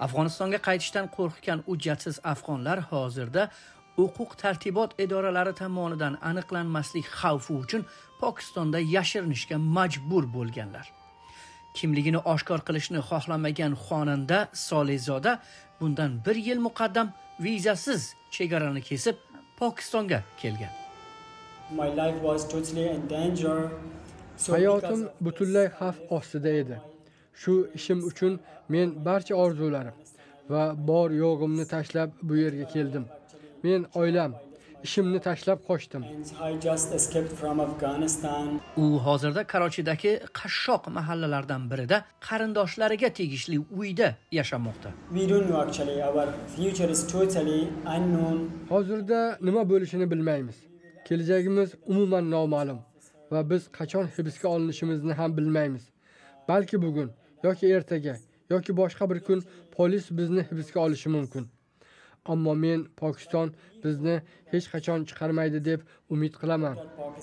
Afg'onistonga qaytishdan qo'rqgan hujjatsiz afg'onlar hozirda huquq tartibot idoralari tomonidan aniqlanmaslik xavfi uchun Pokistonda yashirinishga majbur bo'lganlar. Kimligini oshkor qilishni xohlamagan xonanda Solizoda bundan 1 yil muqaddam vizasiz chegarani kesib Pokistonga kelgan. Hayotim butunlay xavf ostida edi. Shu ishim uchun men barcha orzularim va bor yo'g'imni tashlab bu yerga keldim. Men oilam, ishimni tashlab qochdim. U hozirda Karochidagi qashshoq mahallalardan birida qarindoshlariga tegishli uyda yashamoqda. Hozirda nima bo'lishini bilmaymiz. Kelajagimiz umuman noma'lum va biz qachon hibsga olinishimizni ham bilmaymiz. Balki bugun yoki ertaga yoki boshqa bir kun polis bizni hibsga olishi mumkin. Ammo men Pokiston bizni hech qachon chiqarmaydi deb umid qilaman.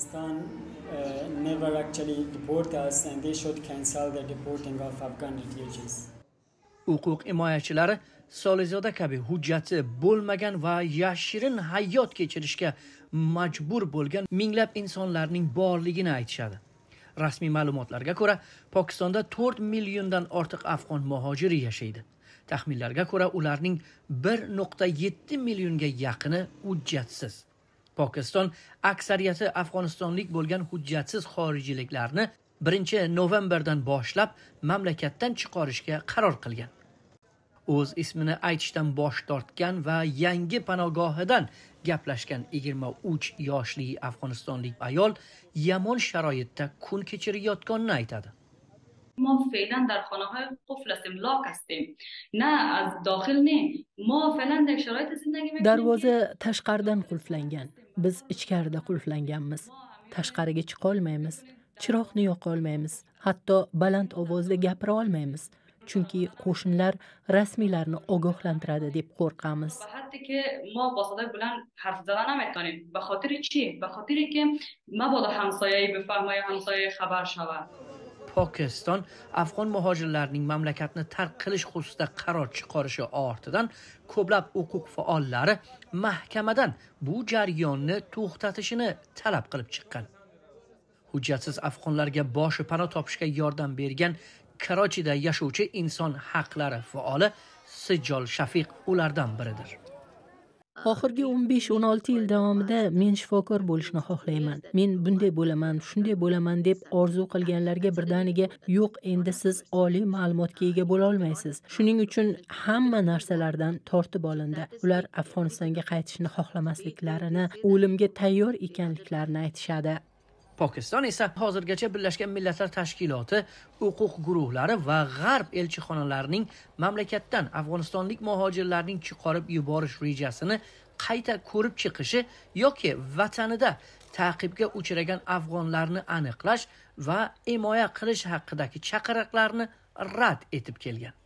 Huquq himoyachilari Solizoda kabi hujjati bo'lmagan va yashirin hayot kechirishga majbur bo'lgan minglab insonlarning borligini aytishadi. Rasmiy ma'lumotlarga ko'ra, Pokistonda 4 milliondan ortiq afg'on muhojiri yashaydi. Taxminlarga ko'ra, ularning 1.7 millionga yaqini hujjatsiz. Pokiston aksariyati afg'onistonlik bo'lgan hujjatsiz xorijliklarni 1-novemberdan boshlab mamlakatdan chiqarishga qaror qilgan. O'z ismini aytishdan bosh tortgan va yangi panogohidan gaplashgan 23 yoshli afg'onistonlik ayol yomon sharoitda kun kechirayotganini aytadi. ما فعلا در خانه‌های قفل هستیم، لاک هستیم، نه از داخل نه. ما فعلا در شرایط زندگی می‌کنیم. Darvoza tashqaridan qulflangan. Biz ichkarida qulflanganmiz. Tashqariga chiqa olmaymiz. Chiroqni yoqa olmaymiz. Hatto baland ovozda gapira olmaymiz. Chunki qo'shnilar rasmiylarni ogohlantiradi deb qo'rqamiz. Hatto ki ما با صدای بلند حرف زدن نمیتونیم. به خاطر چی؟ به خاطری که مبادا همسایه‌ای بفهمه یا همسایه خبر شود. Pokiston afg'on muhojirlarning mamlakatni tark qilish xususida qaror chiqarishi ortidan ko'plab huquq faollari mahkamadan bu jarayonni to'xtatishini talab qilib chiqqan. Hujjatsiz afg'onlarga boshi panoh topishga yordam bergan Karochida yashovchi inson haqlari faoli Sijjol Shafiq ulardan biridir. Oxirgi 15-16 yil davomida men shifokor bo'lishni xohlayman. Men bunday bo'laman, shunday bo'laman deb orzu qilganlarga birdaniga yo'q, endi siz oliy ma'lumotga ega bo'la olmaysiz. Shuning uchun hamma narsalardan tortib olindi. Ular Afg'onistonga qaytishni xohlamasliklarini, o'limga tayyor ekanliklarini aytishadi. Pokiston esa hozirgacha Birlashgan Millatlar Tashkiloti, huquq guruhlari va G'arb elchixonalarining mamlakatdan afg'onistonlik muhojirlarning chiqarib yuborish rejasini qayta ko'rib chiqishi yoki vatanida ta'qibga uchragan afg'onlarni aniqlash va himoya qilish haqidagi chaqiriqlarni rad etib kelgan.